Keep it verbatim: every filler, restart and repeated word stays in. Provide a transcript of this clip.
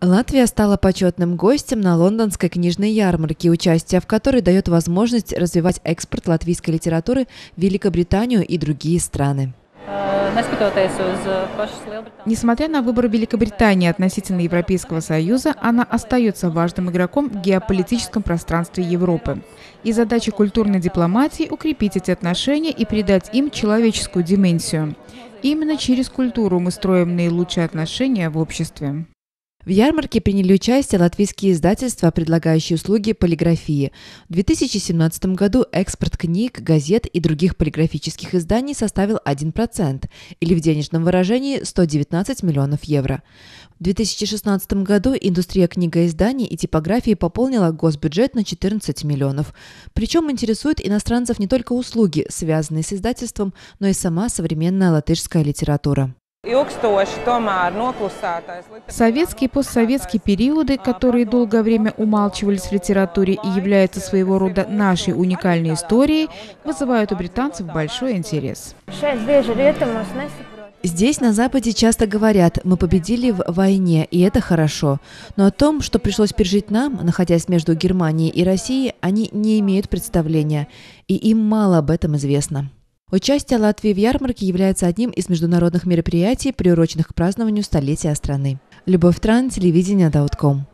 Латвия стала почетным гостем на лондонской книжной ярмарке, участие в которой дает возможность развивать экспорт латвийской литературы в Великобританию и другие страны. Несмотря на выбор Великобритании относительно Европейского Союза, она остается важным игроком в геополитическом пространстве Европы. И задача культурной дипломатии – укрепить эти отношения и придать им человеческую дименсию. Именно через культуру мы строим наилучшие отношения в обществе. В ярмарке приняли участие латвийские издательства, предлагающие услуги полиграфии. В две тысячи семнадцатом году экспорт книг, газет и других полиграфических изданий составил один процент, или в денежном выражении сто девятнадцать миллионов евро. В две тысячи шестнадцатом году индустрия книгоизданий и типографии пополнила госбюджет на четырнадцать миллионов. Причем интересуют иностранцев не только услуги, связанные с издательством, но и сама современная латышская литература. Советские и постсоветские периоды, которые долгое время умалчивались в литературе и являются своего рода нашей уникальной историей, вызывают у британцев большой интерес. Здесь, на Западе, часто говорят: мы победили в войне, и это хорошо. Но о том, что пришлось пережить нам, находясь между Германией и Россией, они не имеют представления, и им мало об этом известно. Участие Латвии в ярмарке является одним из международных мероприятий, приуроченных к празднованию столетия страны. Любовь Тран, телевидение точка ком.